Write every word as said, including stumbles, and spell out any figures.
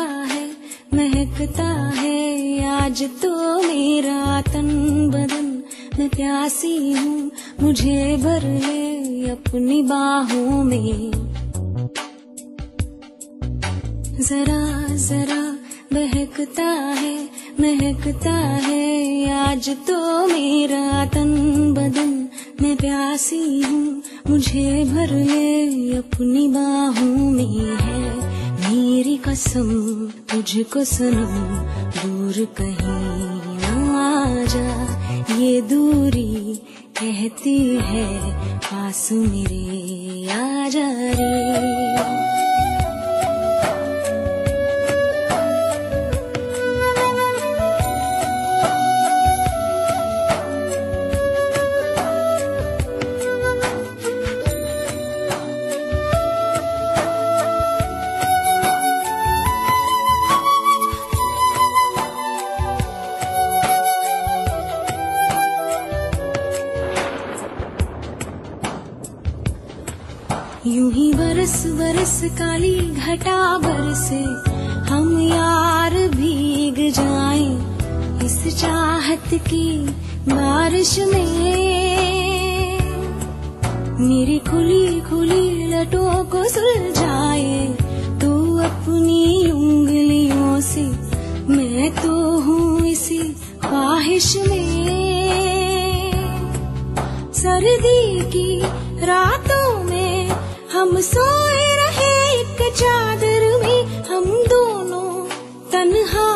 है महकता है आज तो मेरा तन बदन। मैं प्यासी हूँ मुझे भर ले अपनी बाहों में। जरा जरा बहकता है महकता है आज तो मेरा तन बदन। मैं प्यासी हूँ मुझे भर ले अपनी बाहों में। है मेरी कसम तुझको सनम दूर कहीं ना जा। ये दूरी कहती है पास मेरे आ जा रे। यूं ही बरस बरस काली घटा बरसे हम यार भीग जाएं इस चाहत की बारिश में। मेरी खुली खुली लटों को सुलझाए तू अपनी उंगलियों से। मैं तो हूँ इसी ख्वाहिश में। सर्दी की रातों में हम सोए रहे एक चादर में। हम दोनों तन्हा